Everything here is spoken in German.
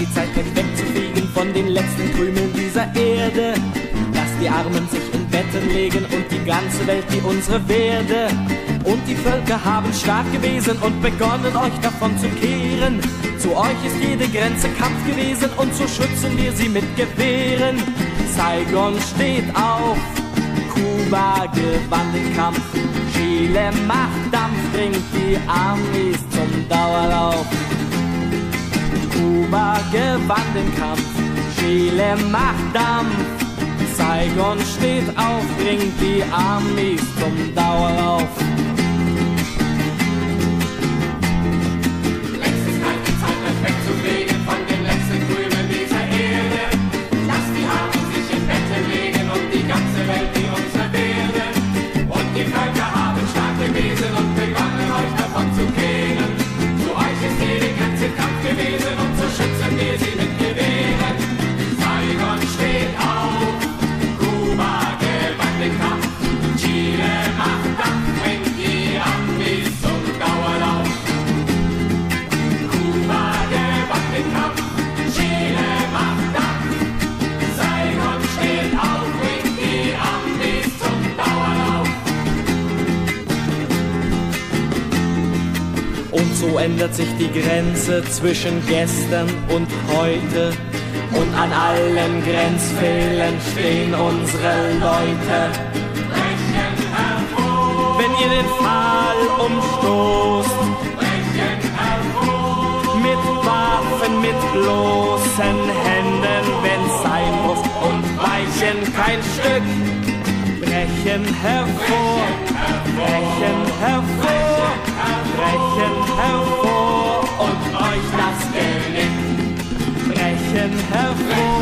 die Zeit wird wegzufliegen von den letzten Krümeln dieser Erde. Lasst die Armen sich in Betten legen und die ganze Welt die unsere werde. Und die Völker haben stark gewesen und begonnen euch davon zu kehren. Zu euch ist jede Grenze Kampf gewesen und so schützen wir sie mit Gewehren. Saigon steht auf, Kuba gewann den Kampf. Chile macht Dampf, bringt die Amis zum Dauerlauf. Kuba gewann den Kampf, Chile macht Dampf. Saigon steht auf, bringt die Amis zum Dauerlauf. Längst ist halt die Zeit, euch wegzulegen von den letzten Krümeln dieser Erde. Lasst die Armen sich in Betten legen und die ganze Welt die unsere werde. Und die Völker haben stark gewesen und begonnen euch davon zu kehren. Zu euch ist jede Grenze Kampf gewesen und so schützen wir sie mit Gewehren. Saigon steht auf, Kuba gewann den Kampf. Chile macht Dampf, bringt die Amis zum Dauerlauf. Kuba gewann den Kampf, Chile macht Dampf. Saigon steht auf, bringt die Amis zum Dauerlauf. Und so ändert sich die Grenze zwischen gestern und heute. Und an allen Grenzfehlen stehen unsere Leute. Brechen hervor, Wenn ihr den Pfahl umstoßt, brechen hervor, mit Waffen, mit bloßen Händen, wenn's sein muss, und weichen kein Stück. Brechen hervor, brechen hervor, brechen hervor und euch das Genick. Brechen hervor.